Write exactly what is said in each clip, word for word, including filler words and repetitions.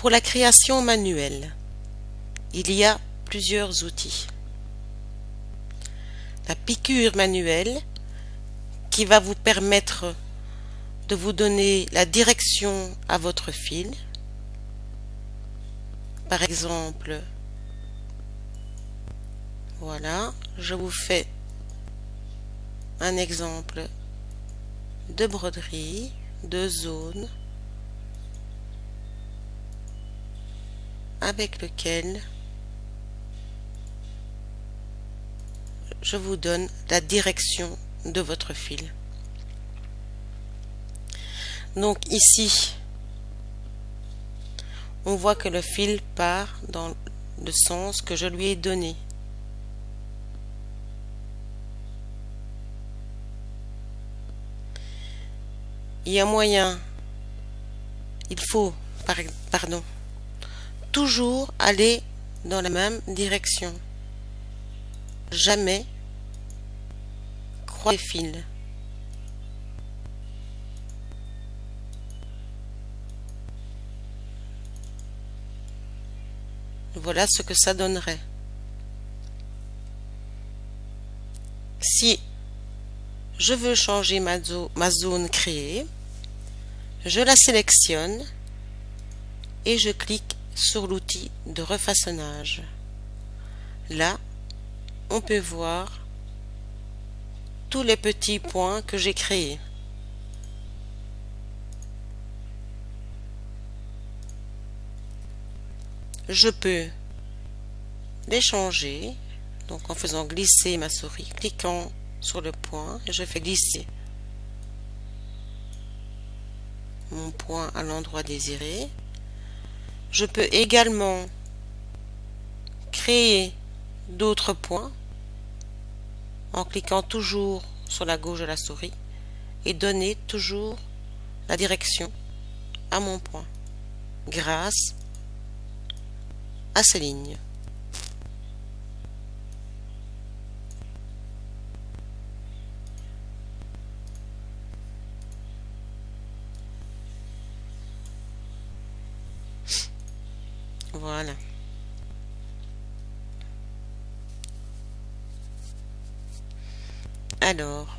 Pour la création manuelle, il y a plusieurs outils. La piqûre manuelle qui va vous permettre de vous donner la direction à votre fil. Par exemple, voilà, je vous fais un exemple de broderie, de zone, avec lequel je vous donne la direction de votre fil. Donc ici, on voit que le fil part dans le sens que je lui ai donné. Il y a moyen, il faut, pardon, toujours aller dans la même direction. Jamais croiser les fils. Voilà ce que ça donnerait. Si je veux changer ma, zo ma zone créée, je la sélectionne et je clique sur l'outil de refaçonnage. Là, on peut voir tous les petits points que j'ai créés. Je peux les changer, donc en faisant glisser ma souris, cliquant sur le point, et je fais glisser mon point à l'endroit désiré. Je peux également créer d'autres points en cliquant toujours sur la gauche de la souris et donner toujours la direction à mon point grâce à ces lignes. Voilà. Alors,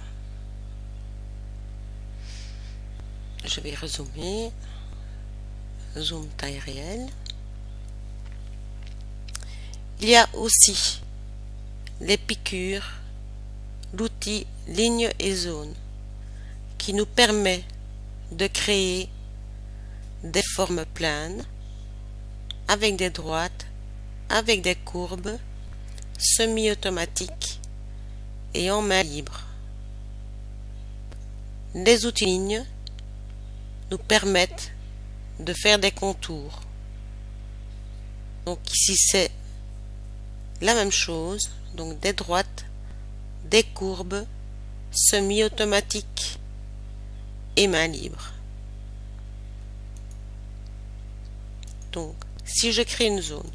je vais rezoomer. Zoom taille réelle. Il y a aussi les piqûres, l'outil ligne et zone qui nous permet de créer des formes planes avec des droites, avec des courbes, semi-automatiques et en main libre. Les outils lignes nous permettent de faire des contours. Donc ici c'est la même chose, donc des droites, des courbes, semi-automatiques et main libre. Donc si je crée une zone,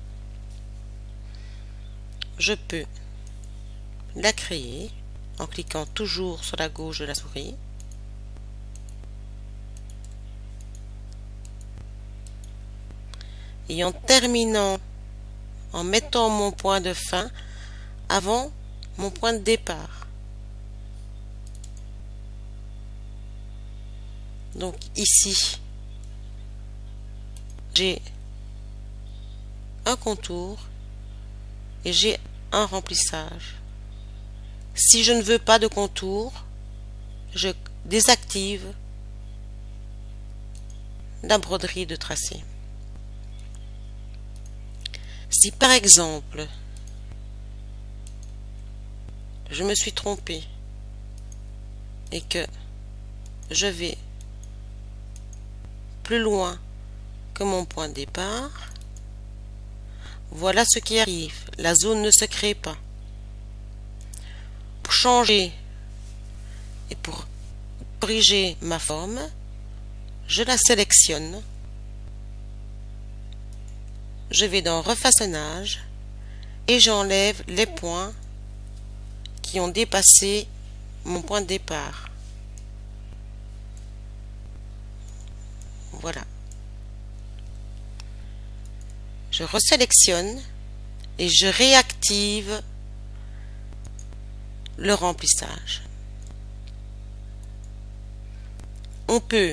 je peux la créer en cliquant toujours sur la gauche de la souris. Et en terminant, en mettant mon point de fin avant mon point de départ. Donc ici, j'ai un contour et j'ai un remplissage. Si je ne veux pas de contour, je désactive la broderie de tracé. Si par exemple, je me suis trompé et que je vais plus loin que mon point de départ, voilà ce qui arrive. La zone ne se crée pas. Pour changer et pour corriger ma forme, je la sélectionne. Je vais dans refaçonnage et j'enlève les points qui ont dépassé mon point de départ. Voilà. Je resélectionne et je réactive le remplissage. On peut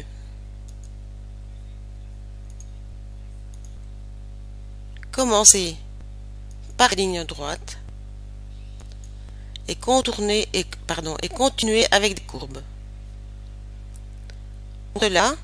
commencer par la ligne droite et contourner et pardon et continuer avec des courbes. Pour cela,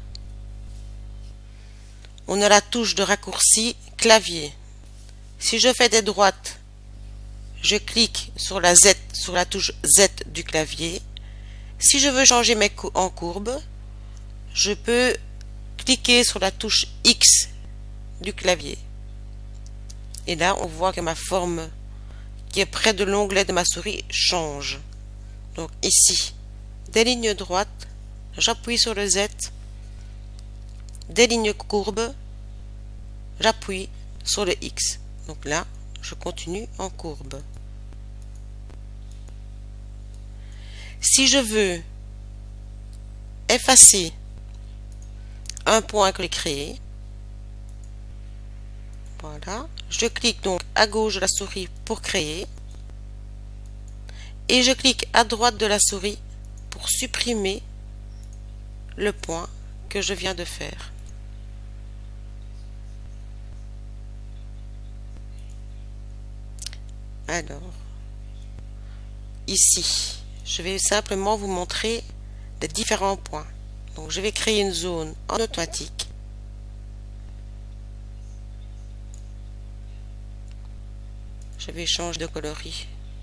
on a la touche de raccourci clavier. Si je fais des droites, je clique sur la Z, sur la touche Z du clavier. Si je veux changer mes coups en courbe, je peux cliquer sur la touche X du clavier. Et là, on voit que ma forme qui est près de l'onglet de ma souris change. Donc ici, des lignes droites, j'appuie sur le Z, des lignes courbes, j'appuie sur le X. Donc là, je continue en courbe. Si je veux effacer un point que j'ai créé, voilà, je clique donc à gauche de la souris pour créer et je clique à droite de la souris pour supprimer le point que je viens de faire. Alors, ici, je vais simplement vous montrer les différents points. Donc, je vais créer une zone en automatique. Je vais changer de coloris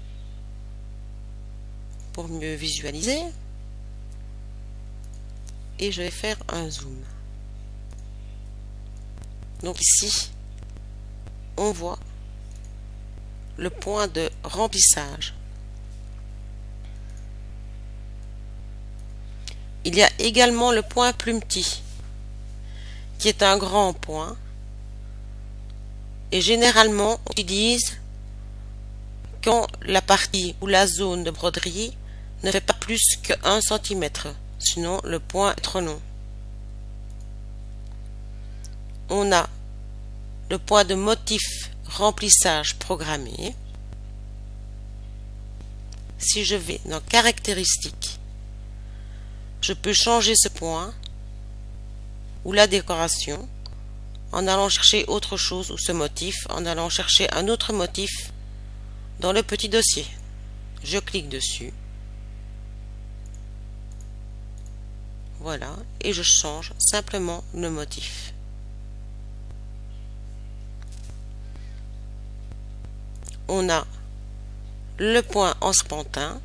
pour mieux visualiser. Et je vais faire un zoom. Donc ici, on voit le point de remplissage. Il y a également le point plus petit, qui est un grand point. Et généralement, on utilise quand la partie ou la zone de broderie ne fait pas plus que un centimètre. Sinon, le point est trop long. On a le point de motif remplissage programmé. Si je vais dans caractéristiques, je peux changer ce point ou la décoration en allant chercher autre chose ou ce motif, en allant chercher un autre motif dans le petit dossier. Je clique dessus. Voilà, et je change simplement le motif. On a le point en serpentin,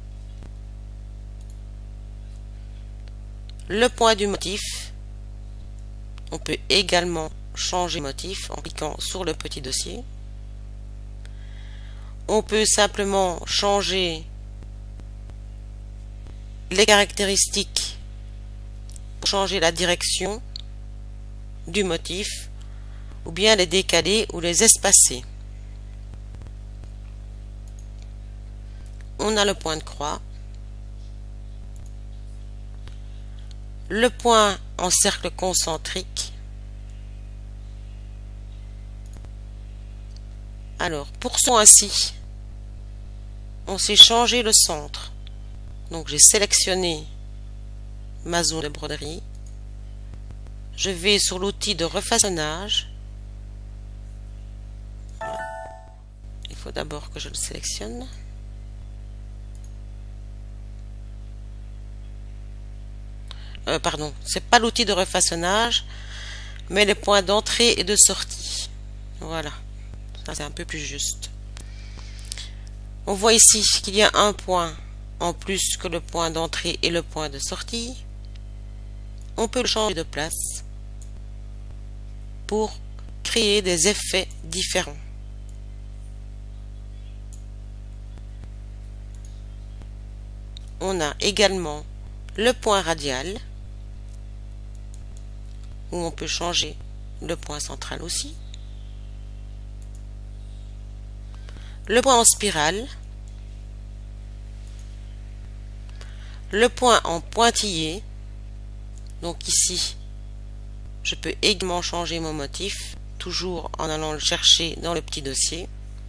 le point du motif. On peut également changer le motif en cliquant sur le petit dossier. On peut simplement changer les caractéristiques pour changer la direction du motif ou bien les décaler ou les espacer. On a le point de croix, le point en cercle concentrique. Alors, pour ce point-ci, on s'est changé le centre. Donc, j'ai sélectionné ma zone de broderie. Je vais sur l'outil de refaçonnage. Il faut d'abord que je le sélectionne. Euh, pardon, c'est pas l'outil de refaçonnage, mais les points d'entrée et de sortie. Voilà, ça c'est un peu plus juste. On voit ici qu'il y a un point en plus que le point d'entrée et le point de sortie. On peut le changer de place pour créer des effets différents. On a également le point radial, où on peut changer le point central aussi. Le point en spirale. Le point en pointillé. Donc ici, je peux également changer mon motif toujours en allant le chercher dans le petit dossier.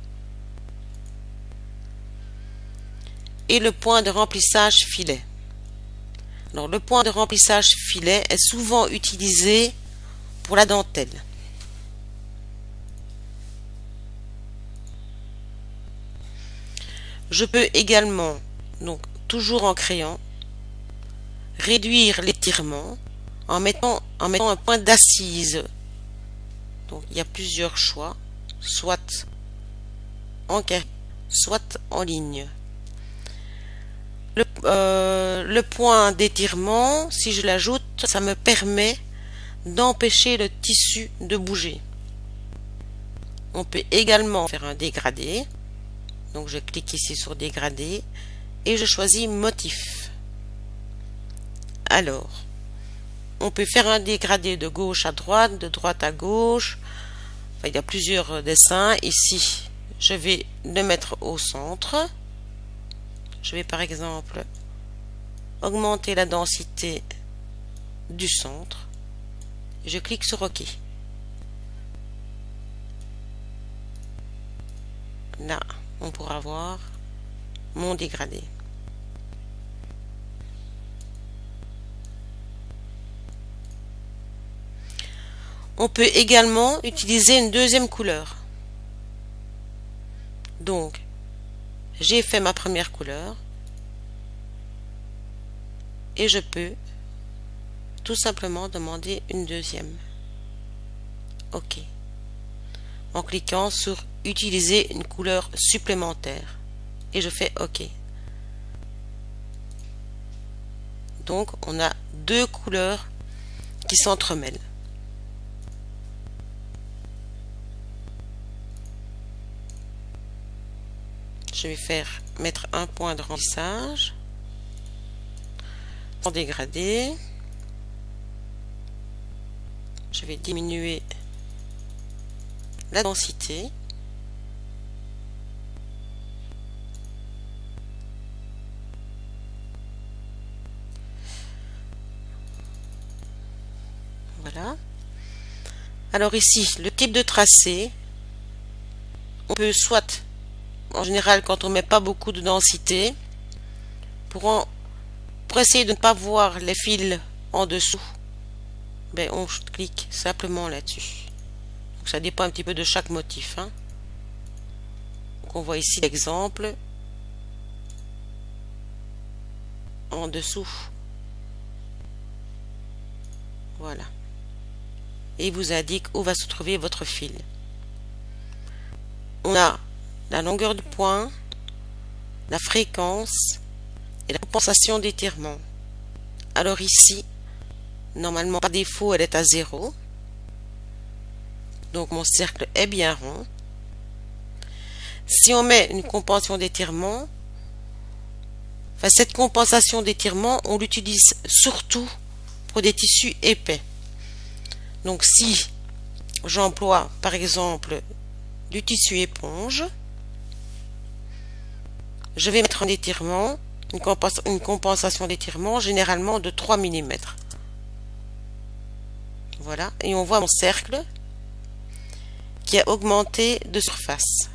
Et le point de remplissage filet. Alors, le point de remplissage filet est souvent utilisé pour la dentelle. Je peux également, donc toujours en crayon, réduire l'étirement en mettant, en mettant un point d'assise. Donc il y a plusieurs choix, soit en carré, soit en ligne. Le, euh, le point d'étirement, si je l'ajoute, ça me permet d'empêcher le tissu de bouger. On peut également faire un dégradé. Donc je clique ici sur dégradé et je choisis motif. Alors, on peut faire un dégradé de gauche à droite, de droite à gauche. Enfin, il y a plusieurs dessins. Ici, je vais le mettre au centre. Je vais par exemple augmenter la densité du centre. Je clique sur OK. Là, on pourra voir mon dégradé. On peut également utiliser une deuxième couleur. Donc, j'ai fait ma première couleur et je peux tout simplement demander une deuxième. OK. En cliquant sur utiliser une couleur supplémentaire et je fais OK. Donc on a deux couleurs qui s'entremêlent. Je vais faire mettre un point de remplissage en dégradé. Je vais diminuer la densité. Voilà. Alors ici, le type de tracé, on peut soit, en général, quand on met pas beaucoup de densité, pour, en, pour essayer de ne pas voir les fils en dessous, ben on clique simplement là-dessus. Donc ça dépend un petit peu de chaque motif. Hein. Donc on voit ici l'exemple en dessous. Voilà. Et il vous indique où va se trouver votre fil. On a la longueur du point, la fréquence et la compensation d'étirement. Alors ici, normalement par défaut elle est à zéro. Donc mon cercle est bien rond. Si on met une compensation d'étirement, enfin cette compensation d'étirement, on l'utilise surtout pour des tissus épais. Donc si j'emploie par exemple du tissu éponge, je vais mettre un étirement, une, compens une compensation d'étirement généralement de trois millimètres. Voilà, et on voit mon cercle qui a augmenté de surface.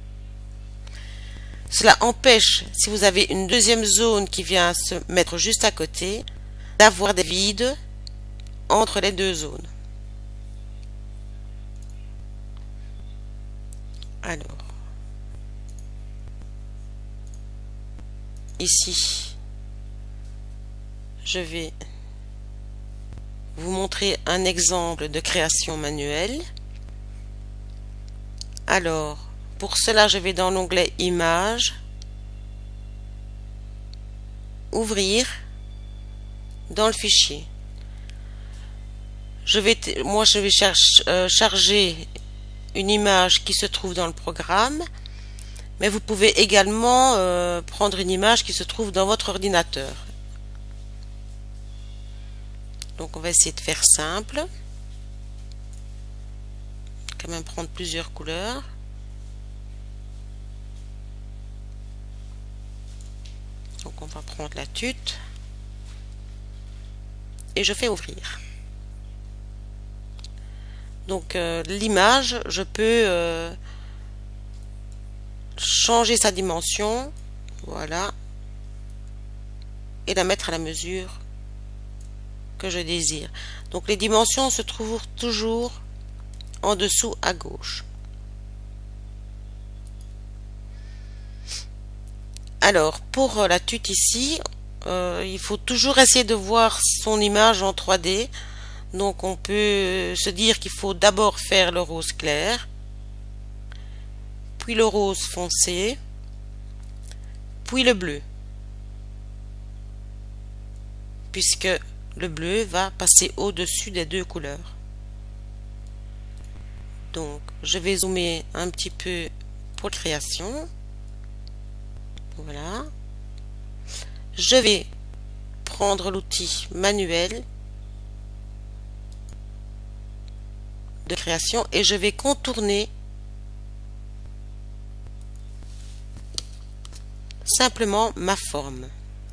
Cela empêche, si vous avez une deuxième zone qui vient se mettre juste à côté, d'avoir des vides entre les deux zones. Alors, ici, je vais vous montrer un exemple de création manuelle. Alors, pour cela, je vais dans l'onglet Images, Ouvrir, dans le fichier. Je vais, moi, je vais chercher, euh, charger une image qui se trouve dans le programme, mais vous pouvez également euh, prendre une image qui se trouve dans votre ordinateur. Donc on va essayer de faire simple, quand même prendre plusieurs couleurs. Donc on va prendre la tute et je fais ouvrir. Donc euh, l'image, je peux euh, changer sa dimension, voilà, et la mettre à la mesure que je désire. Donc les dimensions se trouvent toujours en dessous à gauche. Alors pour la tuile ici, euh, il faut toujours essayer de voir son image en trois D. Donc on peut se dire qu'il faut d'abord faire le rose clair, puis le rose foncé, puis le bleu, puisque le bleu va passer au-dessus des deux couleurs. Donc je vais zoomer un petit peu pour création. Voilà. Je vais prendre l'outil manuel de création et je vais contourner simplement ma forme.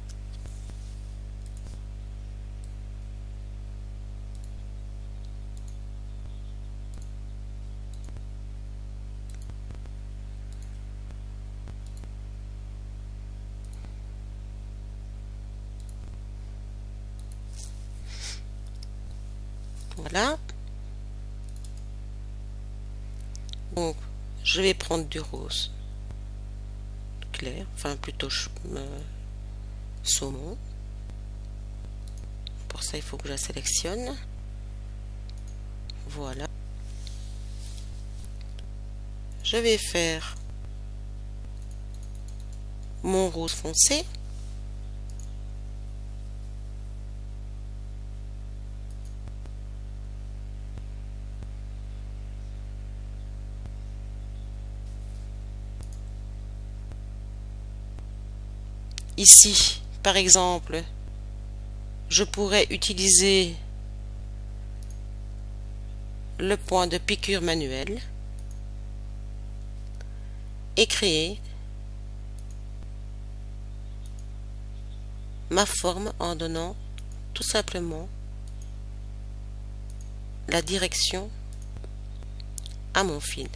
Voilà. Donc, je vais prendre du rose clair, enfin plutôt euh, saumon. Pour ça, il faut que je la sélectionne. Voilà. Je vais faire mon rose foncé. Ici, par exemple, je pourrais utiliser le point de piqûre manuel et créer ma forme en donnant tout simplement la direction à mon fil.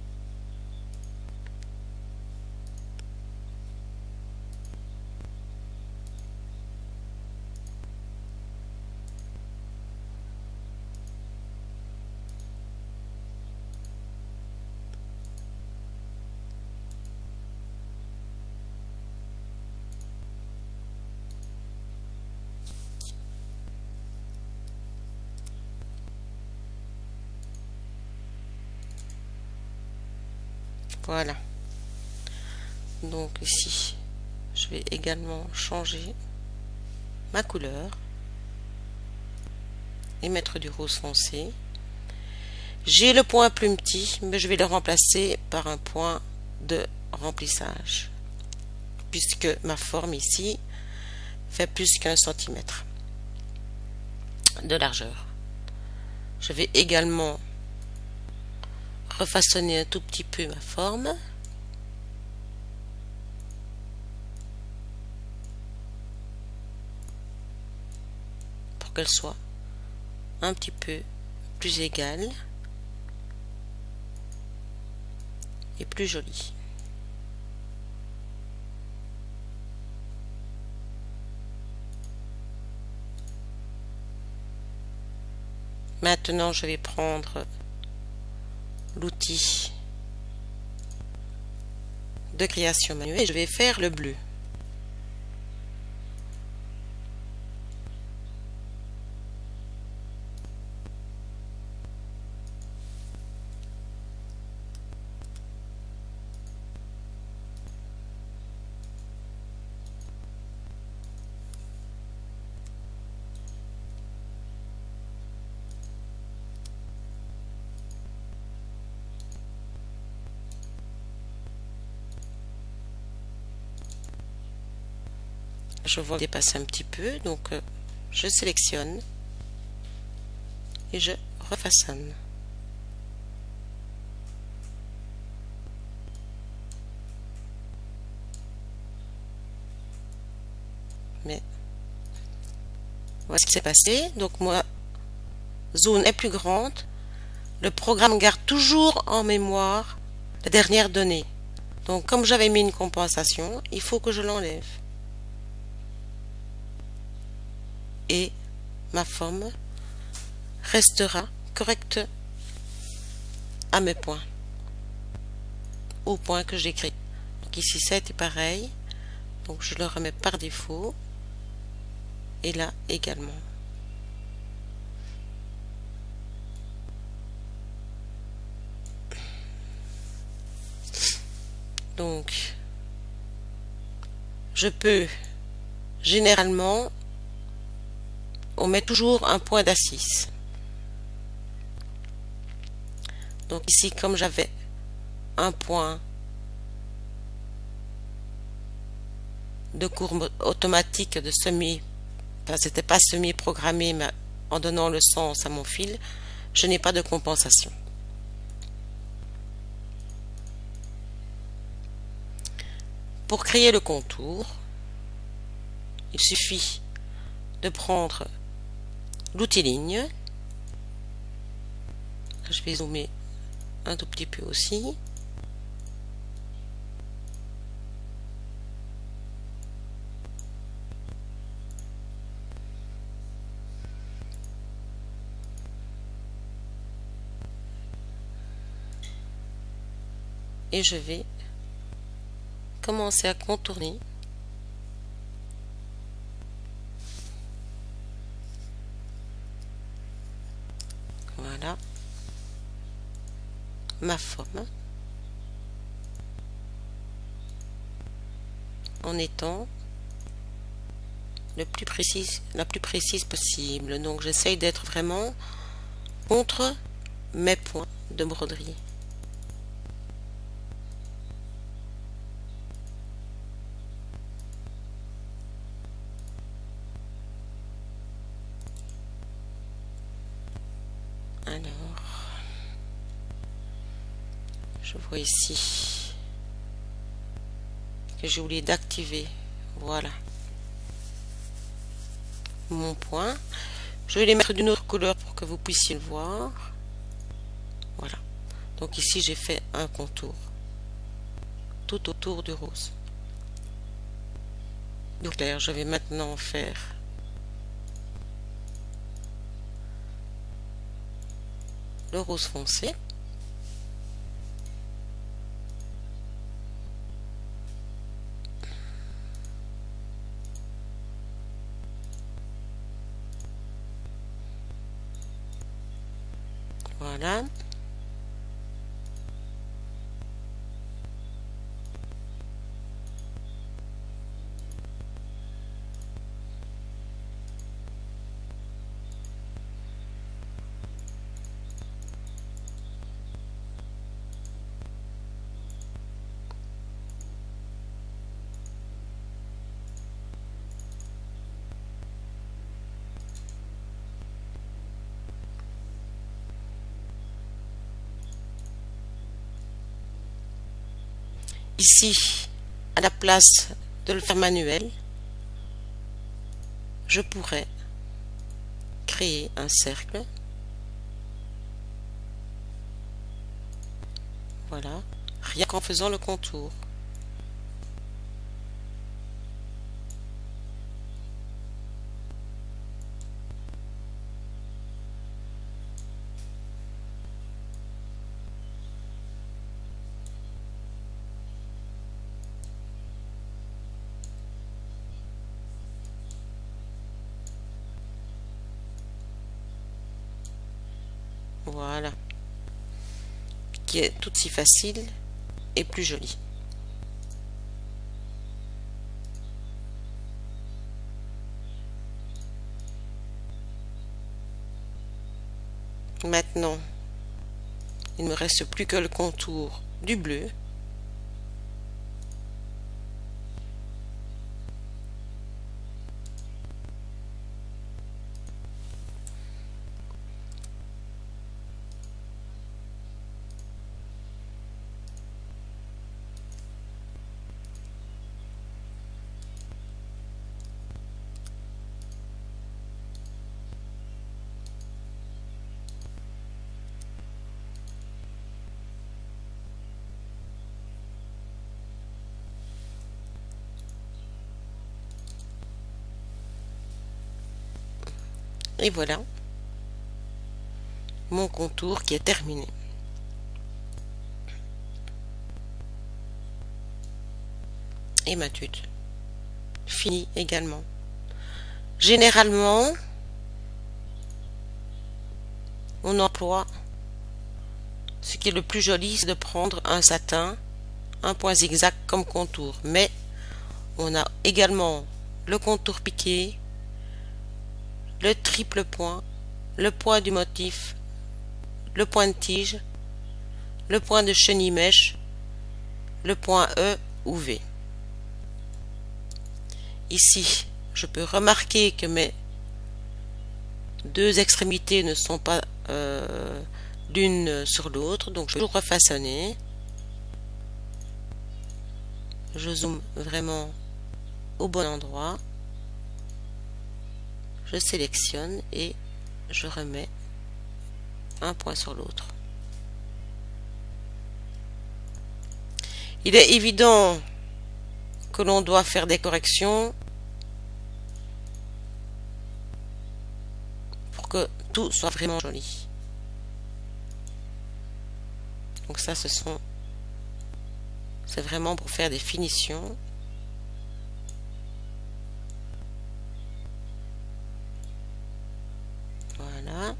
Voilà. Donc ici, je vais également changer ma couleur et mettre du rose foncé. J'ai le point plus petit, mais je vais le remplacer par un point de remplissage, puisque ma forme ici fait plus qu'un centimètre de largeur. Je vais également refaçonner un tout petit peu ma forme. Pour qu'elle soit un petit peu plus égale et plus jolie. Maintenant, je vais prendre l'outil de création manuelle et je vais faire le bleu. Je vois dépasser un petit peu, donc euh, je sélectionne et je refaçonne. Mais voilà ce qui s'est passé. Donc moi, zone est plus grande, le programme garde toujours en mémoire la dernière donnée. Donc comme j'avais mis une compensation, il faut que je l'enlève. Et ma forme restera correcte à mes points, au point que j'ai créé. Donc ici ça a été pareil, donc je le remets par défaut, et là également. Donc je peux généralement, on met toujours un point d'assise. Donc ici, comme j'avais un point de courbe automatique de semi, enfin c'était pas semi-programmé, mais en donnant le sens à mon fil, je n'ai pas de compensation. Pour créer le contour, il suffit de prendre l'outil ligne. Je vais zoomer un tout petit peu aussi. Et je vais commencer à contourner. Voilà ma forme en étant le plus précise, la plus précise possible. Donc j'essaye d'être vraiment contre mes points de broderie. Alors, je vois ici que j'ai oublié d'activer, voilà, mon point. Je vais les mettre d'une autre couleur pour que vous puissiez le voir. Voilà. Donc ici j'ai fait un contour tout autour du rose. Donc là, je vais maintenant faire le rose foncé. Voilà. Ici, à la place de le faire manuel, je pourrais créer un cercle. Voilà, rien qu'en faisant le contour. Voilà, qui est tout si facile et plus joli. Maintenant, il ne me reste plus que le contour du bleu. Et voilà mon contour qui est terminé. Et ma tuile finie également. Généralement, on emploie, ce qui est le plus joli, c'est de prendre un satin, un point zigzag comme contour. Mais on a également le contour piqué, le triple point, le point du motif, le point de tige, le point de chenille mèche, le point E ou V. Ici, je peux remarquer que mes deux extrémités ne sont pas euh, l'une sur l'autre, donc je vais toujours refaçonner. Je zoome vraiment au bon endroit. Je sélectionne et je remets un point sur l'autre. Il est évident que l'on doit faire des corrections pour que tout soit vraiment joli. Donc ça, ce sont, c'est vraiment pour faire des finitions. Voilà.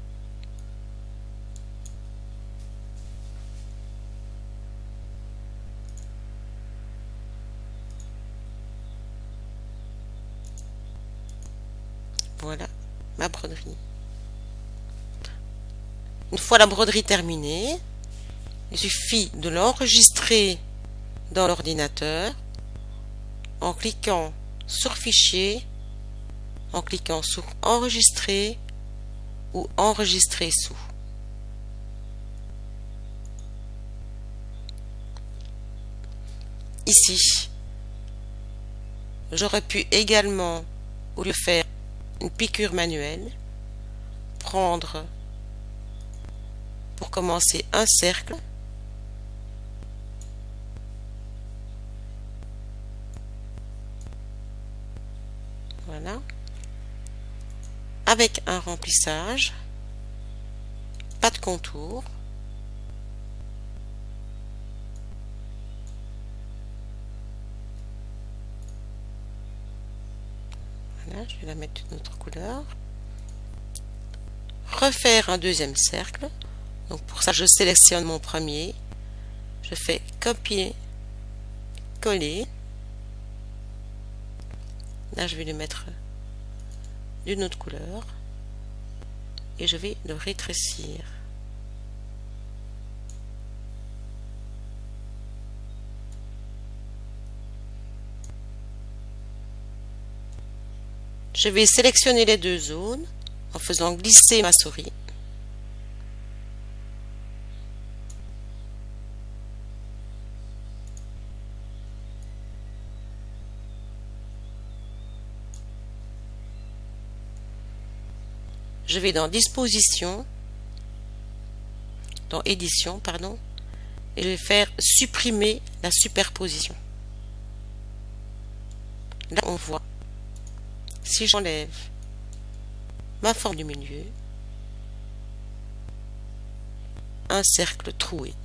Voilà ma broderie. Une fois la broderie terminée, il suffit de l'enregistrer dans l'ordinateur en cliquant sur Fichier, en cliquant sur Enregistrer ou Enregistrer sous. Ici, j'aurais pu également, au lieu de faire une piqûre manuelle, prendre pour commencer un cercle, voilà, avec un remplissage, pas de contour, voilà, je vais la mettre d'une autre couleur, refaire un deuxième cercle. Donc pour ça, je sélectionne mon premier, je fais copier, coller. Là, je vais le mettre d'une autre couleur et je vais le rétrécir. Je vais sélectionner les deux zones en faisant glisser ma souris. Je vais dans Disposition, dans Édition, pardon, et je vais faire supprimer la superposition. Là, on voit, si j'enlève ma forme du milieu, un cercle troué.